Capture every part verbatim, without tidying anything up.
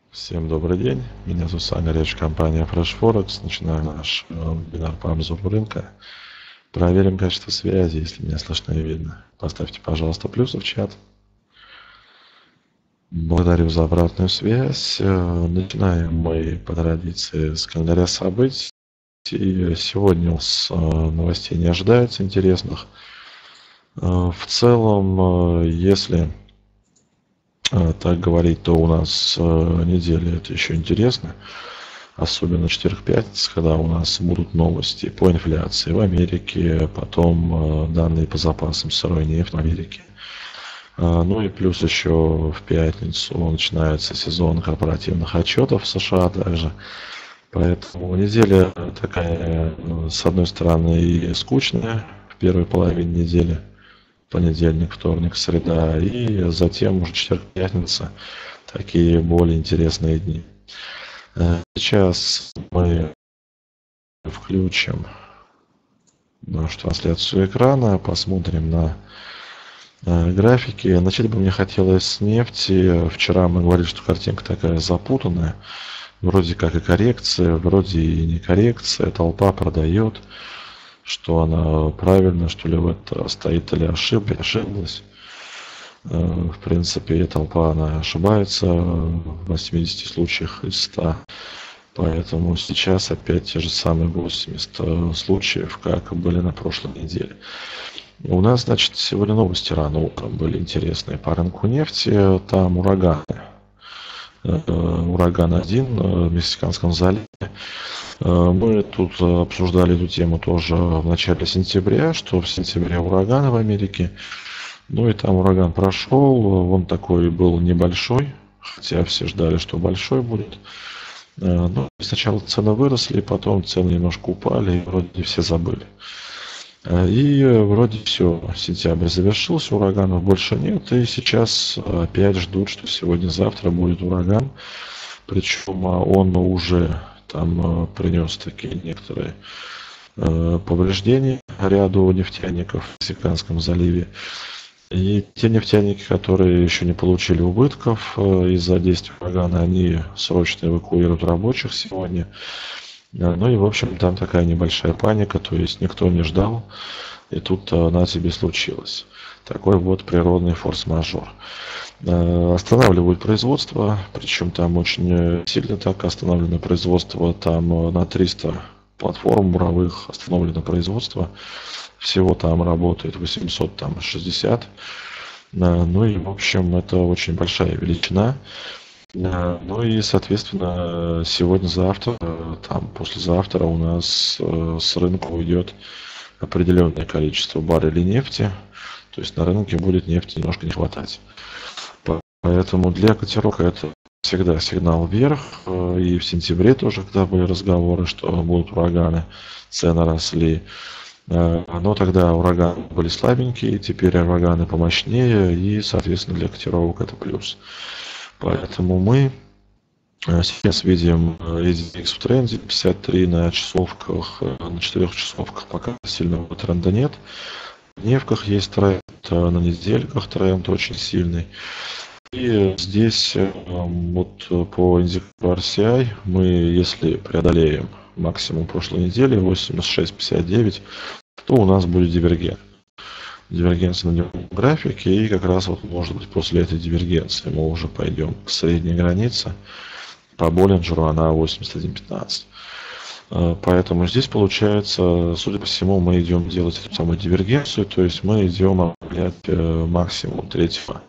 Всем добрый день, меня зовут Саня Реч, компания FreshForex. Начинаем наш э, вебинар по обзору рынка. Проверим качество связи, если меня слышно и видно. Поставьте, пожалуйста, плюсы в чат. Благодарю за обратную связь. Э, Начинаем мы по традиции с календаря событий. И сегодня у нас э, новостей не ожидается интересных. Э, В целом, э, если э, так говорить, то у нас э, неделя это еще интересно. Особенно четверг-пятница, когда у нас будут новости по инфляции в Америке, потом э, данные по запасам сырой нефти в Америке. Э, ну и плюс еще в пятницу начинается сезон корпоративных отчетов в США также. Поэтому неделя такая, э, с одной стороны, и скучная в первой половине недели. Понедельник, вторник, среда. И затем уже четверг-пятница. Такие более интересные дни. Сейчас мы включим нашу трансляцию экрана, посмотрим на э, графики. Начать бы мне хотелось с нефти. Вчера мы говорили, что картинка такая запутанная. Вроде как и коррекция, вроде и не коррекция. Толпа продает, что она правильно, что ли в это стоит или ошибка, ошиблась. В принципе, толпа она ошибается в восьмидесяти случаях из ста. Поэтому сейчас опять те же самые восемьдесят случаев, как были на прошлой неделе. У нас, значит, сегодня новости рано утром были интересные по рынку нефти. Там ураганы. Ураган один в Мексиканском заливе. Мы тут обсуждали эту тему тоже в начале сентября, что в сентябре ураганы в Америке. Ну и там ураган прошел, он такой был небольшой, хотя все ждали, что большой будет. Но сначала цены выросли, потом цены немножко упали, и вроде все забыли. И вроде все, сентябрь завершился, ураганов больше нет, и сейчас опять ждут, что сегодня-завтра будет ураган. Причем он уже там принес такие некоторые повреждения ряду нефтяников в Мексиканском заливе. И те нефтяники, которые еще не получили убытков из-за действия урагана, они срочно эвакуируют рабочих сегодня. Ну и, в общем, там такая небольшая паника, то есть никто не ждал, и тут на тебе случилось. Такой вот природный форс-мажор. Останавливают производство, причем там очень сильно так остановлено производство, там на триста платформ буровых остановлено производство. Всего там работает восемьсот шестьдесят. Ну и, в общем, это очень большая величина. Ну и, соответственно, сегодня-завтра, там послезавтра у нас с рынка уйдет определенное количество баррелей нефти. То есть на рынке будет нефти немножко не хватать. Поэтому для котировок это всегда сигнал вверх. И в сентябре тоже, когда были разговоры, что будут ураганы, цены росли. Но тогда ураганы были слабенькие, теперь ураганы помощнее, и, соответственно, для котировок это плюс. Поэтому мы сейчас видим индекс в тренде пятьдесят три на часовках, на четырех часовках пока сильного тренда нет. В дневках есть тренд, на недельках тренд очень сильный. И здесь вот по индикатору ар си ай мы, если преодолеем максимум прошлой недели восемьдесят шесть пятьдесят девять, то у нас будет дивергент. Дивергенция на дневном графике, и как раз вот может быть после этой дивергенции мы уже пойдем к средней границе. По Боллинджеру она восемьдесят один пятнадцать. Поэтому здесь получается, судя по всему, мы идем делать эту самую дивергенцию, то есть мы идем обновлять максимум третьего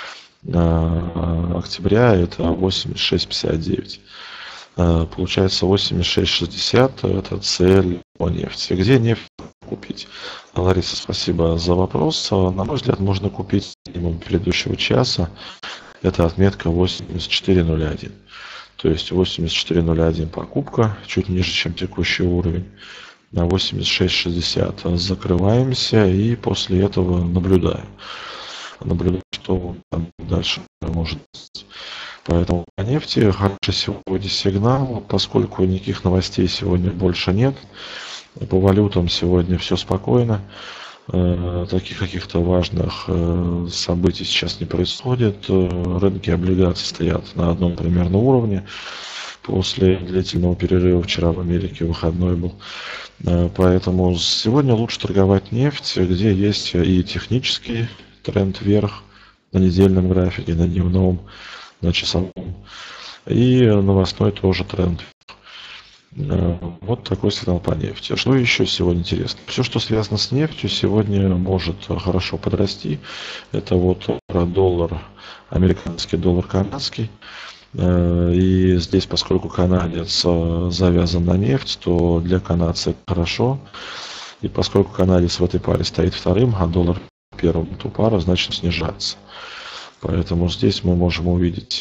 октября, это восемьдесят шесть пятьдесят девять. Получается восемьдесят шесть шестьдесят, это цель по нефти. Где нефть купить? Лариса, спасибо за вопрос. На мой взгляд, можно купить минимум предыдущего часа. Это отметка восемьдесят четыре ноль один. То есть восемьдесят четыре ноль один покупка, чуть ниже, чем текущий уровень. На восемьдесят шесть шестьдесят закрываемся и после этого наблюдаем. Наблюдаем, что там дальше может быть. Поэтому по нефти хороший сегодня сигнал, поскольку никаких новостей сегодня больше нет. По валютам сегодня все спокойно. Э, таких каких-то важных э, событий сейчас не происходит. Э, рынки облигаций стоят на одном примерно уровне. После длительного перерыва вчера в Америке выходной был. Э, поэтому сегодня лучше торговать нефть, где есть и технический тренд вверх на недельном графике, на дневном, на часовом. И новостной тоже тренд. Вот такой сигнал по нефти. Что еще сегодня интересно? Все, что связано с нефтью, сегодня может хорошо подрасти. Это вот про доллар, американский доллар канадский. И здесь, поскольку канадец завязан на нефть, то для канадца это хорошо. И поскольку канадец в этой паре стоит вторым, а доллар первым, то пара значит снижаться. Поэтому здесь мы можем увидеть...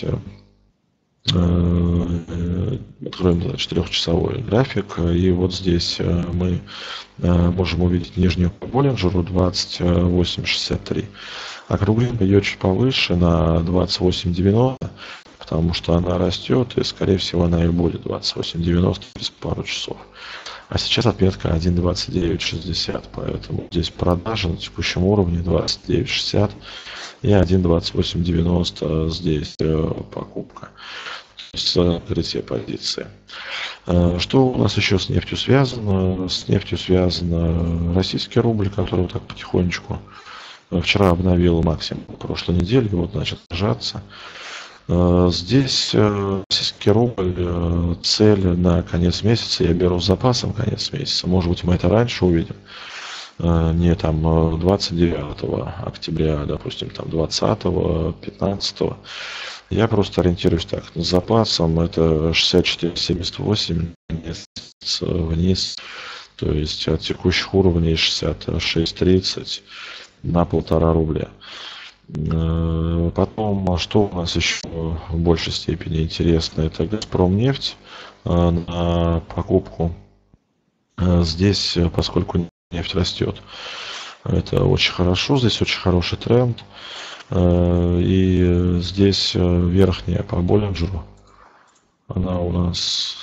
Откроем, значит, трехчасовой график, и вот здесь мы можем увидеть нижнюю по Боллинджеру двадцать восемь шестьдесят три. Округлим ее чуть повыше на двадцать восемь девяносто, потому что она растет, и скорее всего она и будет двадцать восемь девяносто через пару часов. А сейчас отметка один двадцать девять шестьдесят, поэтому здесь продажа на текущем уровне двадцать девять шестьдесят и один двадцать восемь девяносто здесь покупка. С открытия позиции. Что у нас еще с нефтью связано? С нефтью связан российский рубль, который вот так потихонечку вчера обновил максимум прошлой недели, вот начал снижаться. Здесь российский рубль, цель на конец месяца, я беру с запасом конец месяца, может быть мы это раньше увидим, не там двадцать девятого октября, допустим, там двадцатого, пятнадцатого. Я просто ориентируюсь так, с запасом это шестьдесят четыре семьдесят восемь вниз, вниз, то есть от текущих уровней шестьдесят шесть тридцать на полтора рубля. Потом, что у нас еще в большей степени интересно, это Газпромнефть на покупку. Здесь, поскольку нефть растет, это очень хорошо, здесь очень хороший тренд. И здесь верхняя по Боллинджеру, она у нас,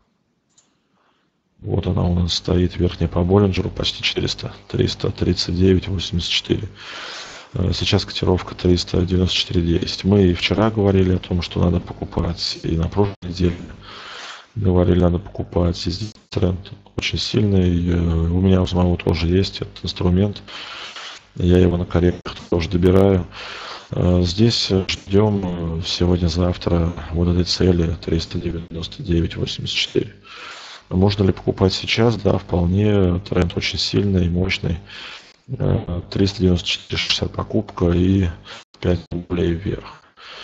вот она у нас стоит, верхняя по Боллинджеру почти четыреста, триста тридцать девять восемьдесят четыре. Сейчас котировка триста девяносто четыре десять. Мы и вчера говорили о том, что надо покупать, и на прошлой неделе говорили, надо покупать. И здесь тренд очень сильный, у меня у самого тоже есть этот инструмент. Я его на коррекциях тоже добираю. Здесь ждем сегодня-завтра вот этой цели триста девяносто девять восемьдесят четыре. Можно ли покупать сейчас? Да, вполне. Тренд очень сильный и мощный. триста девяносто четыре шестьдесят покупка и пять рублей вверх.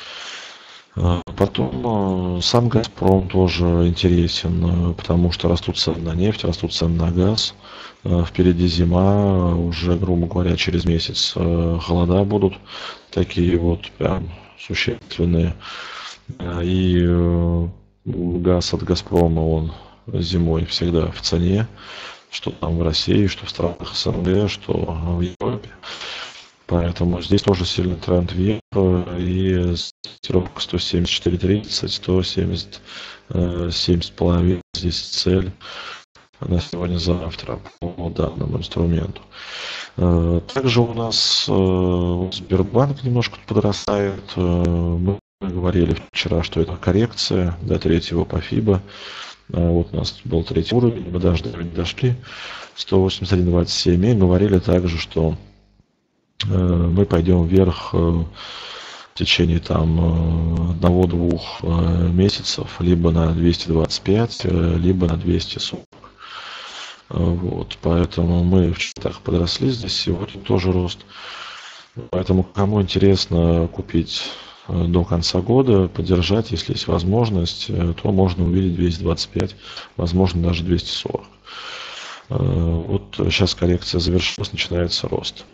Потом сам Газпром тоже интересен, потому что растут цены на нефть, растут цены на газ. Впереди зима, уже, грубо говоря, через месяц холода будут такие вот прям существенные. И газ от Газпрома, он зимой всегда в цене, что там в России, что в странах СНГ, что в Европе. Поэтому здесь тоже сильный тренд вверх, и котировка сто семьдесят четыре тридцать, сто семьдесят семь с половиной, здесь цель на сегодня-завтра по данному инструменту. Также у нас Сбербанк немножко подрастает. Мы говорили вчера, что это коррекция до третьего по ФИБО. Вот у нас был третий уровень, мы даже не дошли, сто восемьдесят один двадцать семь. И говорили также, что мы пойдем вверх в течение там одного-двух месяцев, либо на двести двадцать пять, либо на двести сорок. Вот, поэтому мы в чатах подросли, здесь сегодня тоже рост. Поэтому кому интересно купить до конца года, поддержать, если есть возможность, то можно увидеть двести двадцать пять, возможно даже двести сорок. Вот сейчас коррекция завершилась, начинается рост.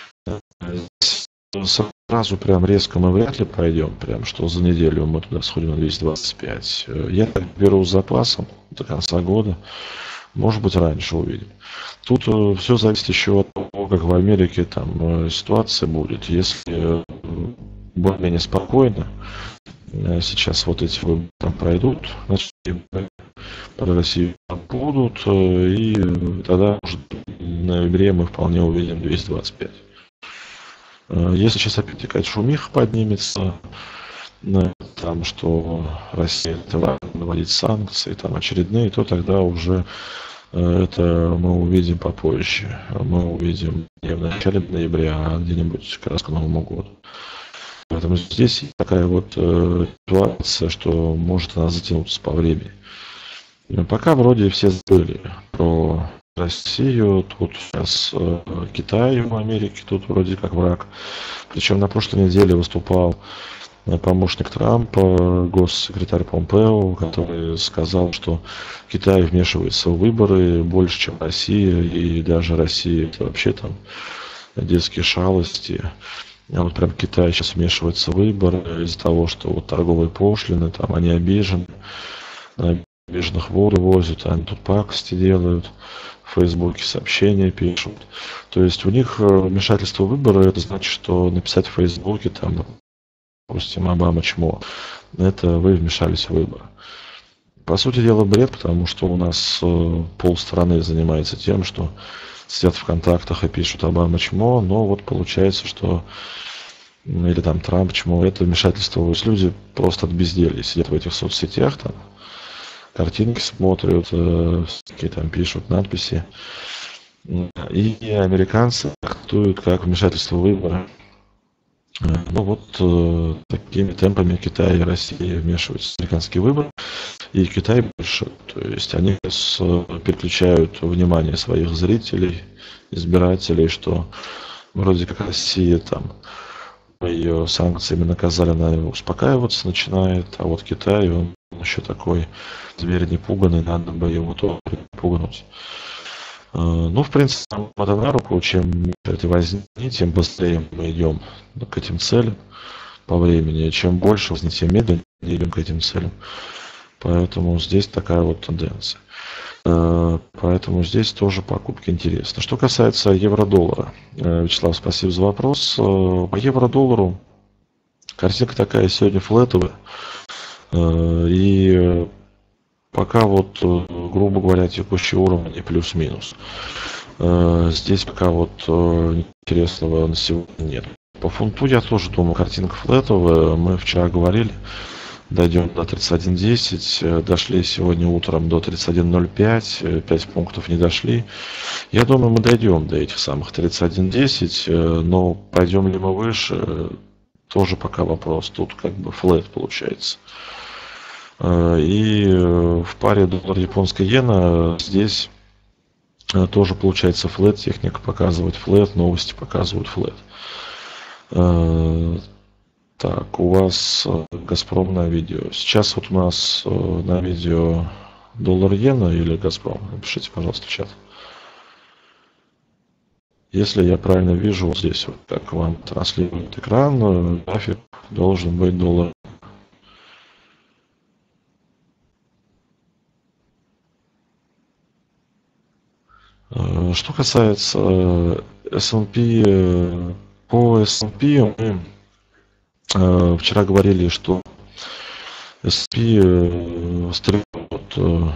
Сразу прям резко мы вряд ли пройдем, прям что за неделю мы туда сходим на двести двадцать пять. Я так беру с запасом до конца года. Может быть, раньше увидим. Тут э, все зависит еще от того, как в Америке там э, ситуация будет. Если э, более-менее спокойно, э, сейчас вот эти выборы там пройдут, значит, про Россию будут, э, и тогда может ноябре мы вполне увидим двести двадцать пять. Если сейчас опять какая-то шумиха поднимется, там, что Россия наводить санкции, там очередные, то тогда уже это мы увидим попозже. Мы увидим не в начале ноября, а где-нибудь как раз к Новому году. Поэтому здесь такая вот э, ситуация, что может она затянуться по времени. Но пока вроде все забыли про Россию, тут сейчас э, Китай в Америке, тут вроде как враг. Причем на прошлой неделе выступал помощник Трампа, госсекретарь Помпео, который сказал, что Китай вмешивается в выборы больше, чем Россия, и даже Россия это вообще там детские шалости. А вот прям Китай сейчас вмешивается в выборы из-за того, что вот торговые пошлины, там они обижены, обиженных воду возят, они тут пакости делают, в Фейсбуке сообщения пишут. То есть у них вмешательство в выборы, это значит, что написать в Фейсбуке там, допустим, Обама чмо, это вы вмешались в выборы. По сути дела бред, потому что у нас полстраны занимается тем, что сидят в контактах и пишут Обама чмо, но вот получается, что или там Трамп чмо, это вмешательство. То есть люди просто от безделья сидят в этих соцсетях, там картинки смотрят, всякие там пишут надписи. И американцы трактуют как вмешательство в выборы. Ну вот э, такими темпами Китай и Россия вмешиваются в американские выборы, и Китай больше. То есть они с, переключают внимание своих зрителей, избирателей, что вроде как Россия там ее санкциями наказали, она успокаиваться начинает, а вот Китай, он еще такой зверь непуганный, надо бы его тоже пугануть. Ну, в принципе, это на руку, чем это возни, тем быстрее мы идем к этим целям по времени. Чем больше возни, тем медленнее идем к этим целям. Поэтому здесь такая вот тенденция. Поэтому здесь тоже покупки интересны. Что касается евро-доллара. Вячеслав, спасибо за вопрос. По евро-доллару картинка такая сегодня флетовая. И пока вот, грубо говоря, текущий уровень плюс-минус. Здесь пока вот интересного на сегодня нет. По фунту я тоже думаю, картинка флетовая. Мы вчера говорили, дойдем до тридцать один десять, дошли сегодня утром до тридцать один ноль пять, пять пунктов не дошли. Я думаю, мы дойдем до этих самых тридцать один десять, но пойдем ли мы выше, тоже пока вопрос. Тут как бы флет получается. И в паре доллар-японская иена здесь тоже получается флет, техника показывает флет, новости показывают флет. Так, у вас Газпром на видео. Сейчас вот у нас на видео доллар-иена или Газпром? Напишите, пожалуйста, в чат. Если я правильно вижу, вот здесь вот, как вам транслирует экран, график должен быть доллар. Что касается эс энд пи, по эс энд пи мы вчера говорили, что эс энд пи стрелят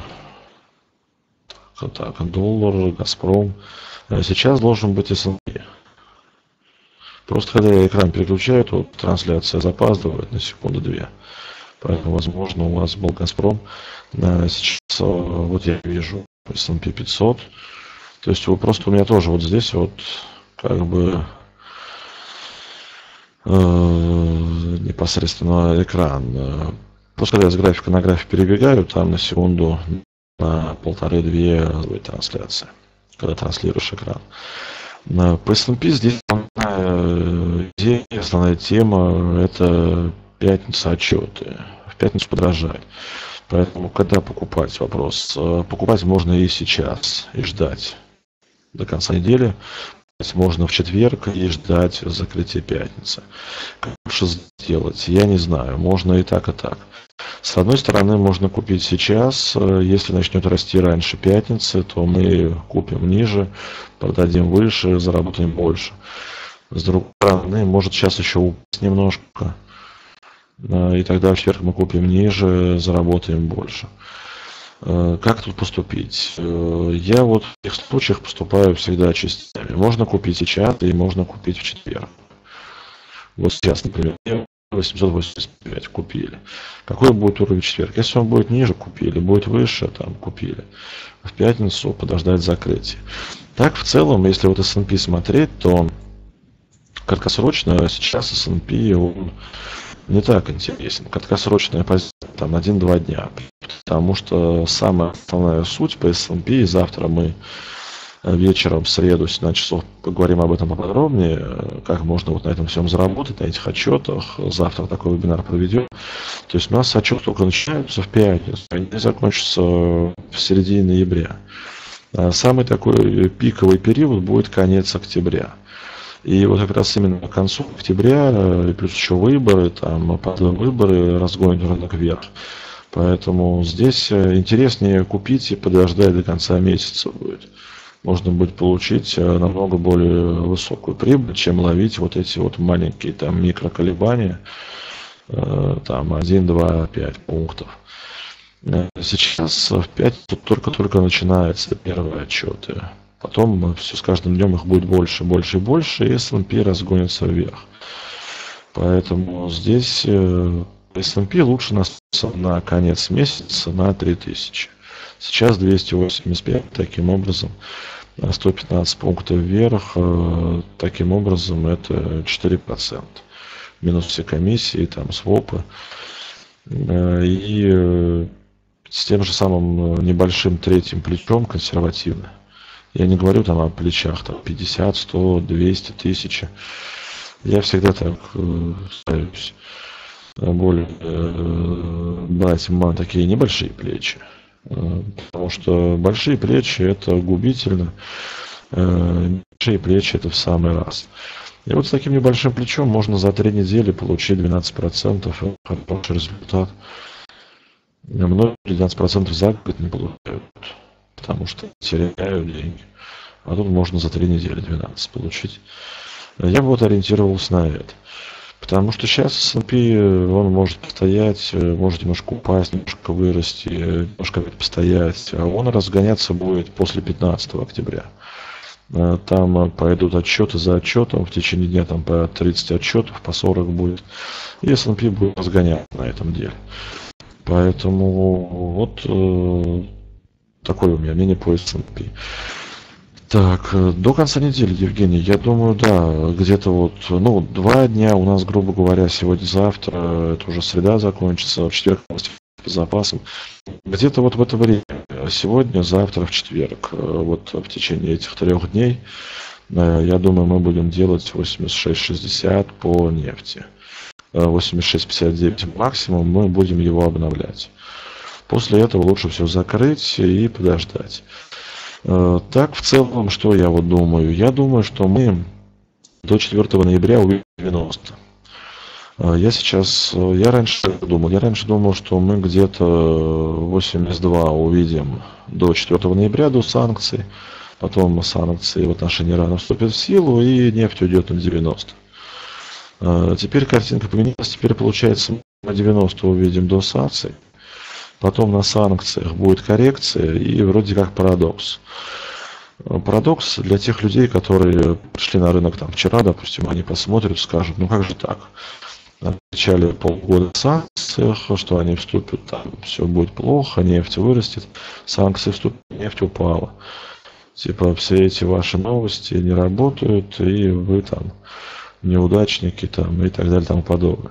так, доллар, Газпром. Сейчас должен быть эс энд пи. Просто когда я экран переключаю, то трансляция запаздывает на секунду-две. Поэтому, возможно, у вас был Газпром. Сейчас вот я вижу эс энд пи пятьсот. То есть вы просто у меня тоже вот здесь вот как бы э, непосредственно экран. Просто когда я с графика на график перебегаю, там на секунду, на полторы-две трансляция, когда транслируешь экран. По эс энд пи здесь основная идея, основная тема – это пятница отчеты. В пятницу подражает. Поэтому когда покупать? Вопрос. Покупать можно и сейчас, и ждать до конца недели. Можно в четверг и ждать закрытия пятницы. Как лучше сделать? Я не знаю. Можно и так, и так. С одной стороны, можно купить сейчас. Если начнет расти раньше пятницы, то мы купим ниже, продадим выше, заработаем больше. С другой стороны, может сейчас еще упасть немножко. И тогда в четверг мы купим ниже, заработаем больше. Как тут поступить? Я вот в этих случаях поступаю всегда частями. Можно купить сейчас и можно купить в четверг. Вот сейчас, например, восемьсот восемьдесят пять купили. Какой будет уровень в четверг? Если он будет ниже, купили. Будет выше, там купили. В пятницу подождать закрытие. Так, в целом, если вот эс энд пи смотреть, то краткосрочно сейчас эс энд пи он не так интересен. Краткосрочная позиция там один-два дня. Потому что самая основная суть по эс энд пи, завтра мы вечером в среду семнадцать часов поговорим об этом поподробнее, как можно вот на этом всем заработать, на этих отчетах. Завтра такой вебинар проведем. То есть у нас отчеты только начинаются в пятницу, они закончатся в середине ноября. А самый такой пиковый период будет конец октября. И вот как раз именно к концу октября, плюс еще выборы, там, выборы разгонят рынок вверх. Поэтому здесь интереснее купить и подождать до конца месяца будет. Можно будет получить намного более высокую прибыль, чем ловить вот эти вот маленькие там микроколебания, там один, два, пять пунктов. Сейчас в пятницу только-только начинаются первые отчеты. Потом все с каждым днем их будет больше, больше и больше, и эс энд пи разгонится вверх. Поэтому здесь эс энд пи лучше нас на конец месяца на три тысячи. Сейчас двести восемьдесят пять, таким образом, сто пятнадцать пунктов вверх, таким образом это четыре процента. Минус все комиссии, там свопы. И с тем же самым небольшим третьим плечом консервативно. Я не говорю там о плечах там пятьдесят, сто, двести, тысяча. Я всегда так э, стараюсь более э, брать такие небольшие плечи. Э, потому что большие плечи это губительно. Э, большие плечи это в самый раз. И вот с таким небольшим плечом можно за три недели получить двенадцать процентов. Хороший результат. Многие двенадцать процентов за год не получают, потому что теряют деньги. А тут можно за три недели двенадцать получить. Я бы вот ориентировался на это. Потому что сейчас эс энд пи он может постоять, может немножко упасть, немножко вырасти, немножко постоять. А он разгоняться будет после пятнадцатого октября. Там пойдут отчеты за отчетом, в течение дня там по тридцать отчетов, по сорок будет. И эс энд пи будет разгоняться на этом деле. Поэтому вот э, такое у меня мнение по эс энд пи. Так, до конца недели, Евгений, я думаю, да, где-то вот, ну, два дня у нас, грубо говоря, сегодня-завтра, это уже среда закончится, в четверг по запасам. Где-то вот в это время, сегодня, завтра, в четверг, вот в течение этих трех дней, я думаю, мы будем делать восемьдесят шесть шестьдесят по нефти. восемьдесят шесть пятьдесят девять максимум, мы будем его обновлять. После этого лучше все закрыть и подождать. Так, в целом, что я вот думаю? Я думаю, что мы до четвёртого ноября увидим девяносто. Я сейчас, я раньше думал, я раньше думал, что мы где-то восемьдесят два увидим до четвёртого ноября, до санкций. Потом санкции в отношении Ирана вступят в силу и нефть уйдет на девяносто. Теперь картинка поменялась, теперь получается мы девяносто увидим до санкций. Потом на санкциях будет коррекция и вроде как парадокс. Парадокс для тех людей, которые пришли на рынок там вчера, допустим, они посмотрят, скажут, ну как же так? В начале полгода в санкциях, что они вступят, там все будет плохо, нефть вырастет, санкции вступят, нефть упала. Типа все эти ваши новости не работают, и вы там неудачники там и так далее и тому подобное.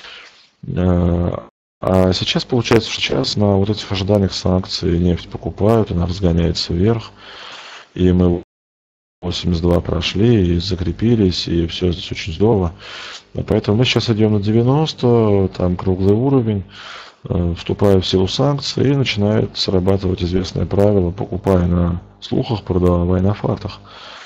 А сейчас получается, что сейчас на вот этих ожиданиях санкций нефть покупают, она разгоняется вверх, и мы восемьдесят два прошли, и закрепились, и все здесь очень здорово. Поэтому мы сейчас идем на девяносто, там круглый уровень, вступая в силу санкций, и начинает срабатывать известное правило, покупая на слухах, продавая на фактах.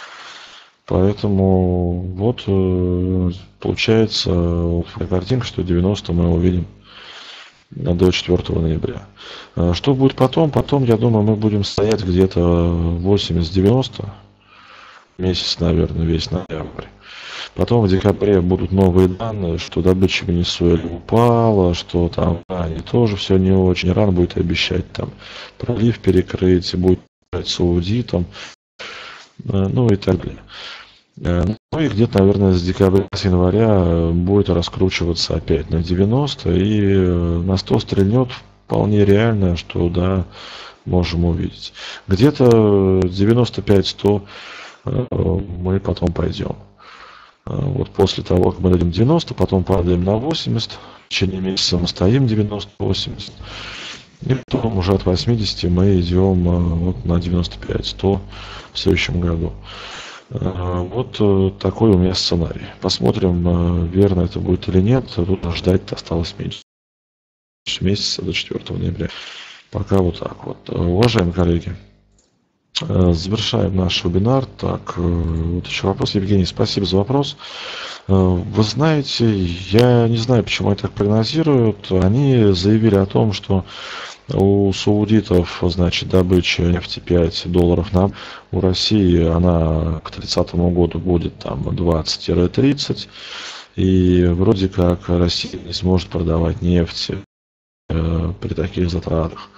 Поэтому вот получается вот такая картинка, что девяносто мы увидим до четвёртого ноября. Что будет потом? Потом, я думаю, мы будем стоять где-то восемьдесят девяносто. Месяц, наверное, весь ноябрь. Потом в декабре будут новые данные, что добыча в Венесуэле упала, что там они тоже все не очень. Иран будет обещать там пролив перекрыть, будет саудитам, ну и так далее. Ну и где-то, наверное, с декабря, с января будет раскручиваться опять на девяносто, и на сто стрельнет вполне реально, что да, можем увидеть. Где-то девяносто пять сто мы потом пойдем. Вот после того, как мы дадим девяносто, потом падаем на восемьдесят, в течение месяца мы стоим девяносто восемьдесят, и потом уже от восьмидесяти мы идем вот на девяносто пять сто в следующем году. Вот такой у меня сценарий. Посмотрим, верно это будет или нет. Тут ждать осталось меньше месяца, до четвёртого ноября. Пока вот так вот. Уважаемые коллеги, завершаем наш вебинар. Так, вот еще вопрос. Евгений, спасибо за вопрос. Вы знаете, я не знаю, почему они так прогнозируют. Они заявили о том, что у саудитов, значит, добыча нефти пять долларов на... У России она к тридцатому году будет там двадцать - тридцать. И вроде как Россия не сможет продавать нефть э, при таких затратах.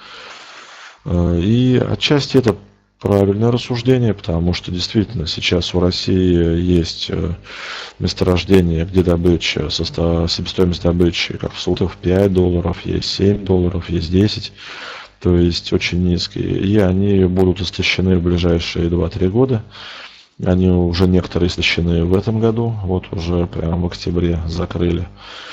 И отчасти это правильное рассуждение, потому что действительно сейчас у России есть месторождение, где добыча, себестоимость добычи, как в Саудах, пять долларов, есть семь долларов, есть десять, то есть очень низкие. И они будут истощены в ближайшие два-три года. Они уже некоторые истощены в этом году, вот уже прямо в октябре закрыли.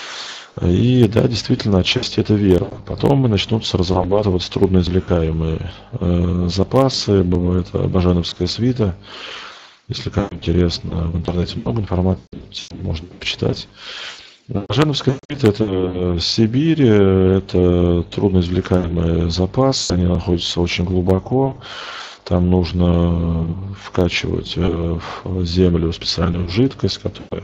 И да, действительно, отчасти это верно. Потом начнутся разрабатываться трудноизвлекаемые э, запасы, бывает баженовская свита. Если кому интересно, в интернете много информации, можно почитать. Баженовская свита — это Сибирь, это трудноизвлекаемый запас, они находятся очень глубоко. Там нужно вкачивать в землю специальную жидкость, которая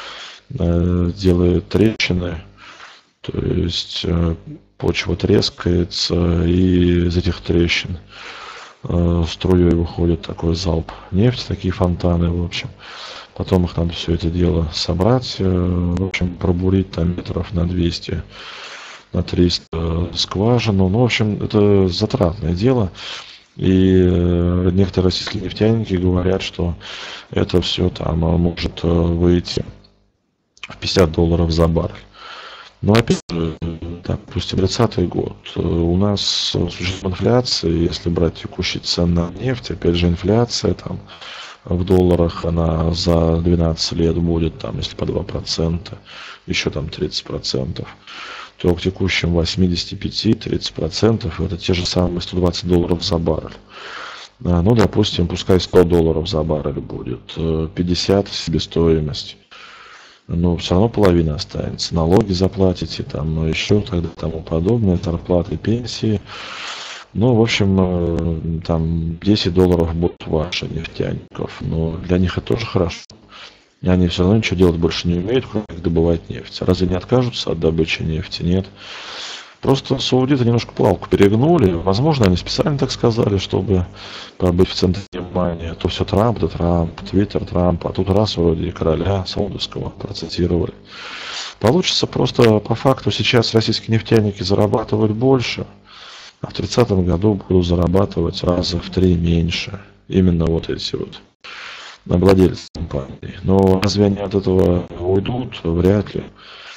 э, делает трещины. То есть почва трескается, и из этих трещин э, струей выходит такой залп нефти, такие фонтаны, в общем. Потом их надо все это дело собрать, э, в общем, пробурить там метров на двести, на триста скважину. Ну, в общем, это затратное дело. И э, некоторые российские нефтяники говорят, что это все там может выйти в пятьдесят долларов за баррель. Но опять же, так, допустим, тридцатый год. У нас с учетом инфляции, если брать текущие цены на нефть, опять же, инфляция там в долларах, она за двенадцать лет будет, там, если по два процента, еще там тридцать процентов, то к текущим восьмидесяти пяти — тридцать процентов это те же самые сто двадцать долларов за баррель. Ну, допустим, пускай сто долларов за баррель будет, пятьдесят себестоимость. Но все равно половина останется. Налоги заплатите, там еще тогда тому подобное, зарплаты, пенсии. Ну, в общем, там десять долларов будут ваши нефтяников. Но для них это тоже хорошо. И они все равно ничего делать больше не умеют, кроме как добывать нефть. Разве не откажутся от добычи нефти? Нет. Просто саудиты немножко плавку перегнули. Возможно, они специально так сказали, чтобы побыть в центре внимания. То все Трамп, да Трамп, Твиттер Трамп, а тут раз вроде короля саудовского процитировали. Получится просто по факту сейчас российские нефтяники зарабатывают больше, а в тридцатом году будут зарабатывать раза в три меньше. Именно вот эти вот владельцы компании. Но разве они от этого уйдут? Вряд ли.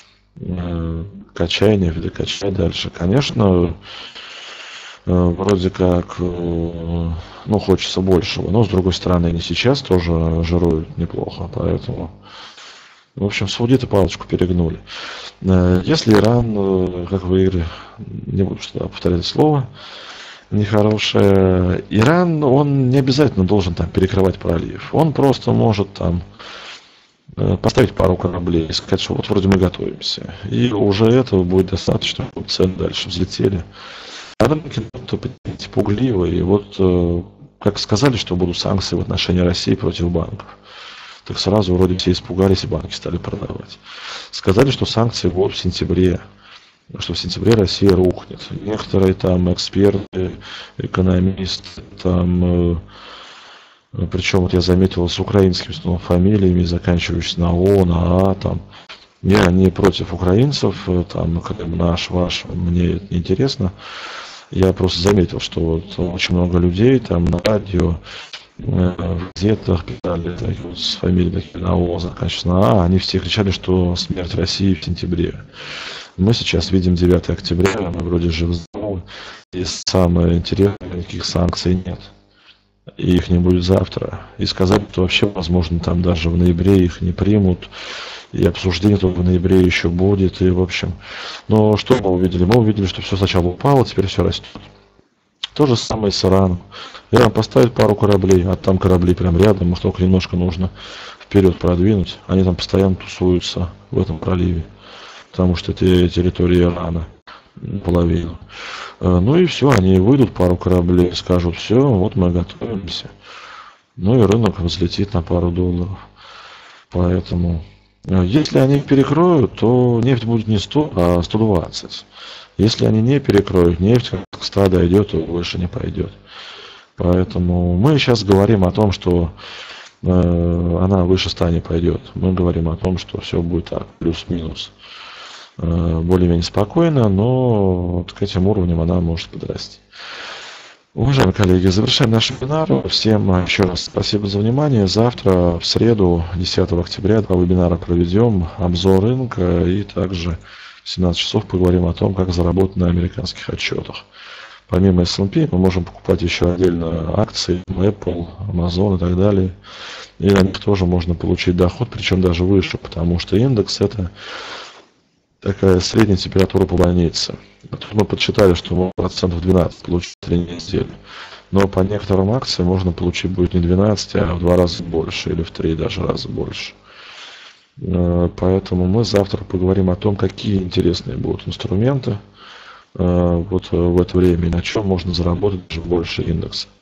Качай нефть, да качай дальше. Конечно, вроде как, ну, хочется большего, но с другой стороны, они сейчас тоже жируют неплохо, поэтому, в общем, саудиты палочку перегнули. Если Иран, как вы говорили, не буду что повторять слово нехорошее, Иран, он не обязательно должен там перекрывать пролив, он просто может там поставить пару кораблей и сказать, что вот вроде мы готовимся. И уже этого будет достаточно, чтобы цены дальше взлетели. А рынки пугливые. И вот, как сказали, что будут санкции в отношении России против банков, так сразу вроде все испугались и банки стали продавать. Сказали, что санкции будут в сентябре, что в сентябре Россия рухнет. Некоторые там эксперты, экономисты, там Причем вот я заметил с украинскими снова фамилиями, заканчивающими на О, на А, там. Я не против украинцев, там, как бы наш, ваш, мне это не интересно. Я просто заметил, что вот очень много людей там на радио, в газетах писали такие вот с фамилией такие на О, заканчиваются на А, они все кричали, что смерть России в сентябре. Мы сейчас видим девятое октября, мы вроде живы-здоровы, и самое интересное, никаких санкций нет. И их не будет завтра. И сказать, что вообще, возможно, там даже в ноябре их не примут, и обсуждение только в ноябре еще будет, и в общем. Но что мы увидели? Мы увидели, что все сначала упало, теперь все растет. То же самое с Ираном. Иран поставит пару кораблей, а там корабли прям рядом, может только немножко нужно вперед продвинуть. Они там постоянно тусуются в этом проливе, потому что это территория Ирана, половину. Ну и все, они выйдут, пару кораблей, скажут, все, вот мы готовимся. Ну и рынок взлетит на пару долларов. Поэтому, если они их перекроют, то нефть будет не сто, а сто двадцать. Если они не перекроют, нефть как к ста дойдет, то больше не пойдет. Поэтому мы сейчас говорим о том, что э, она выше ста не пойдет. Мы говорим о том, что все будет так, плюс-минус. Э, более-менее спокойно, но вот к этим уровням она может подрасти. Уважаемые коллеги, завершаем наш вебинар. Всем еще раз спасибо за внимание. Завтра, в среду, десятого октября, два вебинара проведем. Обзор рынка и также в семнадцать часов поговорим о том, как заработать на американских отчетах. Помимо эс энд пи мы можем покупать еще отдельно акции, Apple, Amazon и так далее. И на них тоже можно получить доход, причем даже выше, потому что индекс это такая средняя температура по больнице. Тут мы подсчитали, что мы процентов двенадцать получить в три недели. Но по некоторым акциям можно получить будет не двенадцать, а в два раза больше или в три даже раза больше. Поэтому мы завтра поговорим о том, какие интересные будут инструменты вот в это время, и на чем можно заработать даже больше индекса.